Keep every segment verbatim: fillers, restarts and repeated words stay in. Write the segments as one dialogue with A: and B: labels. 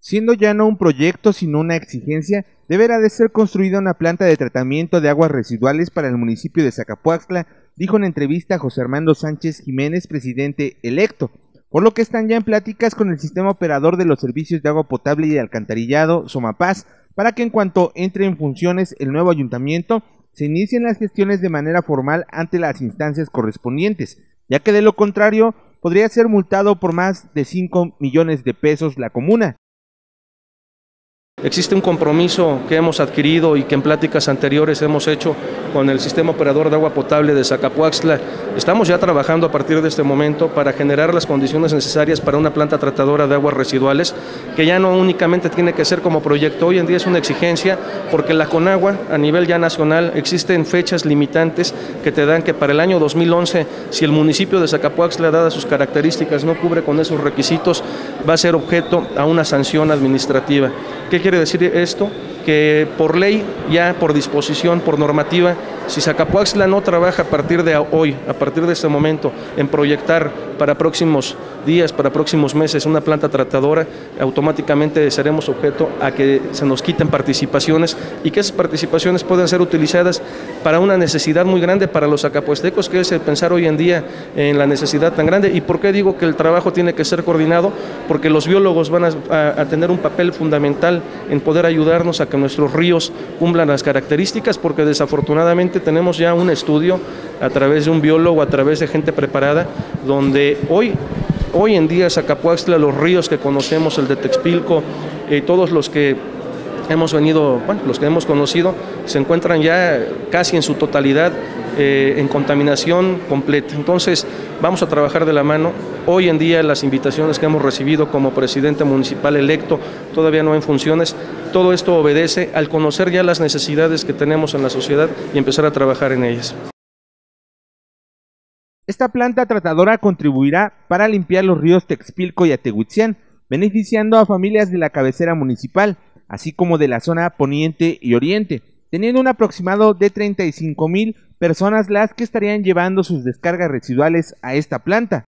A: Siendo ya no un proyecto sino una exigencia, deberá de ser construida una planta de tratamiento de aguas residuales para el municipio de Zacapuaxtla, dijo en entrevista a José Armando Sánchez Jiménez, presidente electo, por lo que están ya en pláticas con el sistema operador de los servicios de agua potable y de alcantarillado, Somapaz, para que en cuanto entre en funciones el nuevo ayuntamiento, se inicien las gestiones de manera formal ante las instancias correspondientes, ya que de lo contrario podría ser multado por más de cinco millones de pesos la comuna.
B: Existe un compromiso que hemos adquirido y que en pláticas anteriores hemos hecho con el sistema operador de agua potable de Zacapuaxtla. Estamos ya trabajando a partir de este momento para generar las condiciones necesarias para una planta tratadora de aguas residuales, que ya no únicamente tiene que ser como proyecto, hoy en día es una exigencia, porque la Conagua a nivel ya nacional existen fechas limitantes que te dan que para el año dos mil once, si el municipio de Zacapuaxtla, dadas sus características, no cubre con esos requisitos, va a ser objeto a una sanción administrativa. ¿Qué quiere decir esto? Que por ley, ya por disposición, por normativa, si Zacapuaxtla no trabaja a partir de hoy, a partir de este momento, en proyectar para próximos días, para próximos meses, una planta tratadora, automáticamente seremos objeto a que se nos quiten participaciones y que esas participaciones puedan ser utilizadas para una necesidad muy grande para los zacapuastecos, que es el pensar hoy en día en la necesidad tan grande. ¿Y por qué digo que el trabajo tiene que ser coordinado? Porque los biólogos van a, a, a tener un papel fundamental en poder ayudarnos a que nuestros ríos cumplan las características, porque desafortunadamente tenemos ya un estudio a través de un biólogo, a través de gente preparada, donde hoy, hoy en día Zacapuaxtla, los ríos que conocemos, el de Texpilco, eh, todos los que hemos venido, bueno, los que hemos conocido, se encuentran ya casi en su totalidad eh, en contaminación completa. Entonces, vamos a trabajar de la mano. Hoy en día las invitaciones que hemos recibido como presidente municipal electo, todavía no en funciones, todo esto obedece al conocer ya las necesidades que tenemos en la sociedad y empezar a trabajar en ellas.
A: Esta planta tratadora contribuirá para limpiar los ríos Texpilco y Atehuitzán, beneficiando a familias de la cabecera municipal, así como de la zona poniente y oriente, teniendo un aproximado de treinta y cinco mil personas las que estarían llevando sus descargas residuales a esta planta.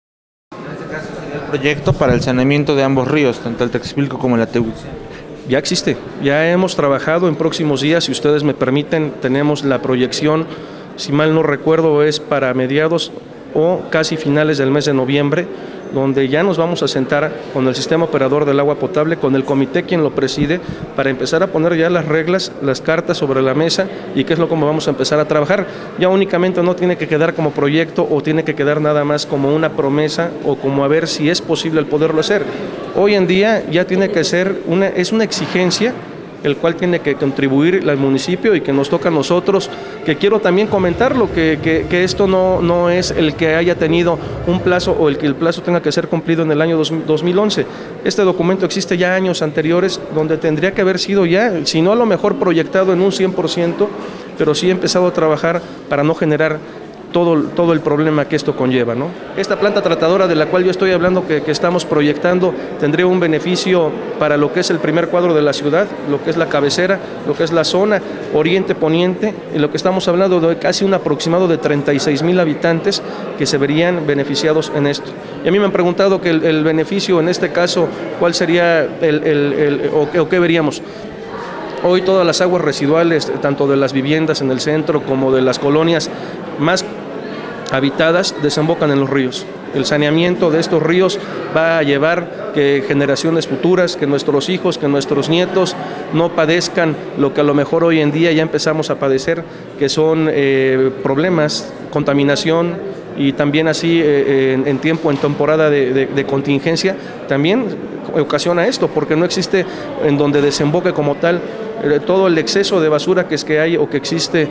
C: En este caso sería el proyecto para el saneamiento de ambos ríos, tanto el Texpilco como el Atehuitzán.
B: Ya existe, ya hemos trabajado en próximos días, si ustedes me permiten, tenemos la proyección, si mal no recuerdo es para mediados o casi finales del mes de noviembre, donde ya nos vamos a sentar con el sistema operador del agua potable, con el comité quien lo preside, para empezar a poner ya las reglas, las cartas sobre la mesa y qué es lo como vamos a empezar a trabajar. Ya únicamente no tiene que quedar como proyecto o tiene que quedar nada más como una promesa o como a ver si es posible el poderlo hacer. Hoy en día ya tiene que ser una, es una exigencia el cual tiene que contribuir el municipio y que nos toca a nosotros, que quiero también comentarlo, que, que, que esto no, no es el que haya tenido un plazo o el que el plazo tenga que ser cumplido en el año dos mil once. Este documento existe ya años anteriores donde tendría que haber sido ya, si no a lo mejor proyectado en un cien por ciento, pero sí empezado a trabajar para no generar Todo, todo el problema que esto conlleva, ¿no? Esta planta tratadora de la cual yo estoy hablando, que, que estamos proyectando, tendría un beneficio para lo que es el primer cuadro de la ciudad, lo que es la cabecera, lo que es la zona oriente-poniente, y lo que estamos hablando de casi un aproximado de treinta y seis mil habitantes que se verían beneficiados en esto. Y a mí me han preguntado que el, el beneficio en este caso, ¿cuál sería el, el, el o, o qué veríamos? Hoy todas las aguas residuales, tanto de las viviendas en el centro como de las colonias más habitadas, desembocan en los ríos. El saneamiento de estos ríos va a llevar que generaciones futuras, que nuestros hijos, que nuestros nietos no padezcan lo que a lo mejor hoy en día ya empezamos a padecer, que son eh, problemas, contaminación y también así eh, en, en tiempo, en temporada de, de, de contingencia, también ocasiona esto, porque no existe en donde desemboque como tal todo el exceso de basura que es que hay o que existe eh,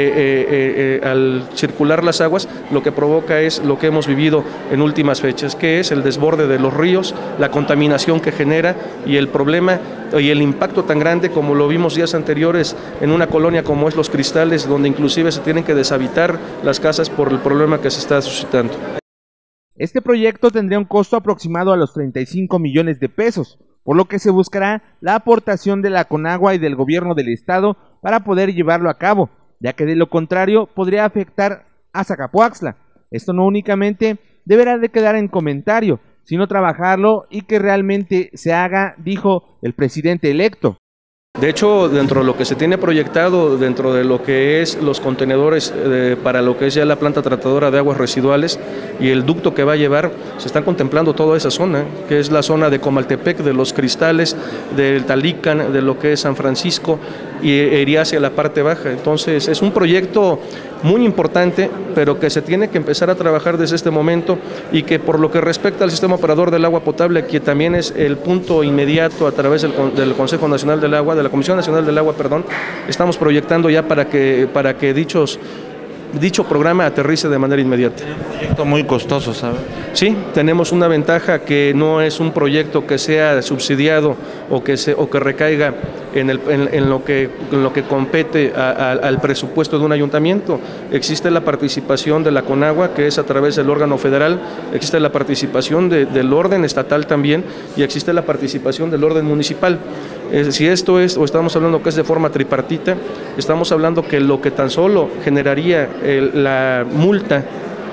B: eh, eh, al circular las aguas, lo que provoca es lo que hemos vivido en últimas fechas, que es el desborde de los ríos, la contaminación que genera y el problema y el impacto tan grande como lo vimos días anteriores en una colonia como es Los Cristales, donde inclusive se tienen que deshabitar las casas por el problema que se está suscitando.
A: Este proyecto tendría un costo aproximado a los treinta y cinco millones de pesos, por lo que se buscará la aportación de la Conagua y del gobierno del estado para poder llevarlo a cabo, ya que de lo contrario podría afectar a Zacapuaxtla. Esto no únicamente deberá de quedar en comentario, sino trabajarlo y que realmente se haga, dijo el presidente electo.
B: De hecho, dentro de lo que se tiene proyectado, dentro de lo que es los contenedores eh, para lo que es ya la planta tratadora de aguas residuales y el ducto que va a llevar, se están contemplando toda esa zona, que es la zona de Comaltepec, de Los Cristales, del Talican, de lo que es San Francisco, y iría hacia la parte baja. Entonces, es un proyecto muy importante, pero que se tiene que empezar a trabajar desde este momento y que por lo que respecta al sistema operador del agua potable, que también es el punto inmediato a través del, del Consejo Nacional del Agua, de la Comisión Nacional del Agua, perdón, estamos proyectando ya para que, para que dichos dicho programa aterrice de manera inmediata.
C: Es un proyecto muy costoso, ¿sabe?
B: Sí, tenemos una ventaja que no es un proyecto que sea subsidiado o que se o que recaiga en, el, en, en lo que en lo que compete a, a, al presupuesto de un ayuntamiento. Existe la participación de la CONAGUA, que es a través del órgano federal, existe la participación de, del orden estatal también, y existe la participación del orden municipal. Eh, si esto es, o estamos hablando que es de forma tripartita, estamos hablando que lo que tan solo generaría el, la multa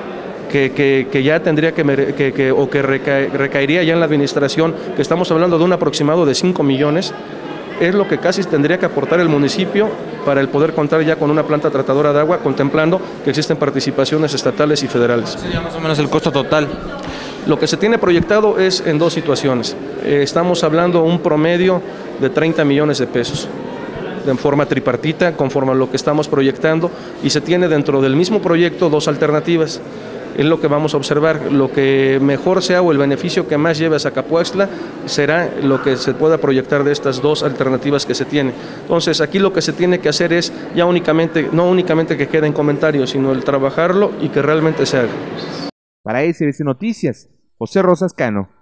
B: que, que, que ya tendría que, que, que o que reca, recaería ya en la administración, que estamos hablando de un aproximado de cinco millones, es lo que casi tendría que aportar el municipio para el poder contar ya con una planta tratadora de agua, contemplando que existen participaciones estatales y federales.
C: ¿Sería más o menos el costo total?
B: Lo que se tiene proyectado es en dos situaciones. Eh, estamos hablando un promedio de treinta millones de pesos de forma tripartita, conforme a lo que estamos proyectando, y se tiene dentro del mismo proyecto dos alternativas. Es lo que vamos a observar. Lo que mejor sea o el beneficio que más lleve a Zacapuaxtla será lo que se pueda proyectar de estas dos alternativas que se tienen. Entonces, aquí lo que se tiene que hacer es ya únicamente, no únicamente que quede en comentarios, sino el trabajarlo y que realmente se haga.
A: Para S B C Noticias, José Rosas Cano.